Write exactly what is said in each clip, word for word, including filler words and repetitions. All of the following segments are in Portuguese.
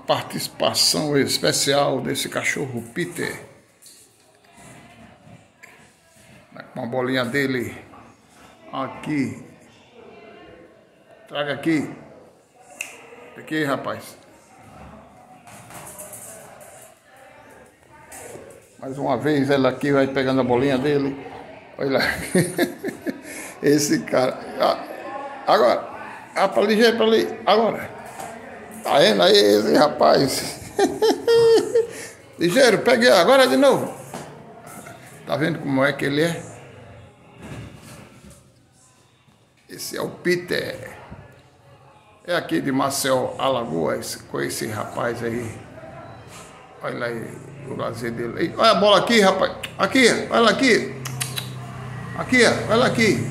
participação especial desse cachorro Peter. Com a bolinha dele aqui. Traga aqui. Aqui, rapaz. Mais uma vez ela aqui vai pegando a bolinha dele. Olha lá. Esse cara. Agora. Ah, pra ali, já pra ali. Agora. Tá vendo aí esse rapaz? Ligeiro, peguei. Agora de novo. Tá vendo como é que ele é? Esse é o Peter. É aqui de Maceió, Alagoas, com esse rapaz aí. Olha aí o lazer dele. Olha a bola aqui, rapaz. Aqui, olha aqui. Aqui, olha aqui.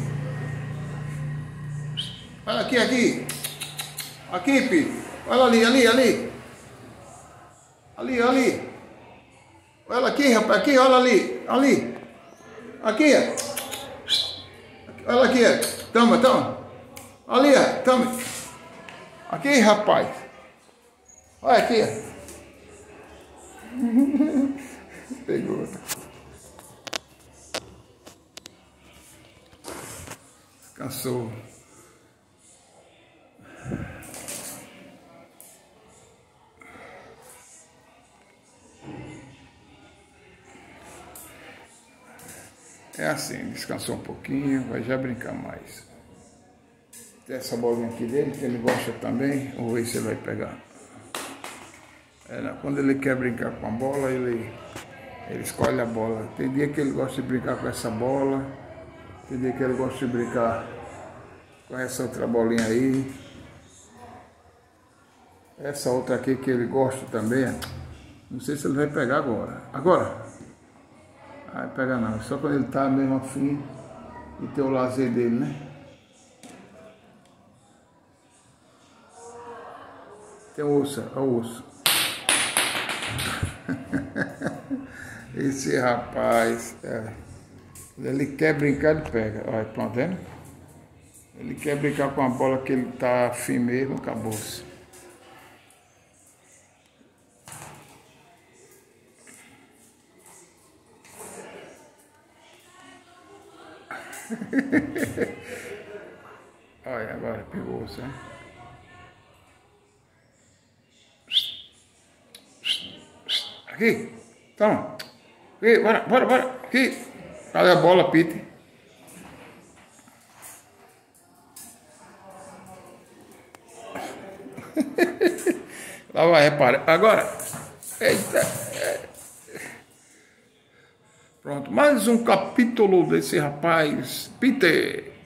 Olha aqui, aqui. Aqui, Peter. Olha ali, ali, ali. Ali, ali. Olha aqui, rapaz. Aqui, olha ali. Ali. Aqui. Olha aqui. Toma, toma. Ali, toma. Aqui, rapaz. Olha aqui. Pegou. Cansou. É assim, descansou um pouquinho, vai já brincar mais. Tem essa bolinha aqui dele, que ele gosta também. Vamos ver se ele vai pegar. É, quando ele quer brincar com a bola, ele, ele escolhe a bola. Tem dia que ele gosta de brincar com essa bola. Tem dia que ele gosta de brincar com essa outra bolinha aí. Essa outra aqui que ele gosta também. Não sei se ele vai pegar agora. Agora! Vai pegar não, só quando ele tá mesmo afim de ter o lazer dele, né? Tem o osso, olha o osso. Esse rapaz, é, ele quer brincar, ele pega. Olha, pronto, vendo? Ele quer brincar com a bola que ele tá afim mesmo, acabou-se. Olha, agora pegou você. Aqui, toma. Aqui, bora, bora, bora. Aqui. Cadê a bola, Peter? Lá vai, repara. Agora. Eita. Pronto, mais um capítulo desse rapaz, Peter.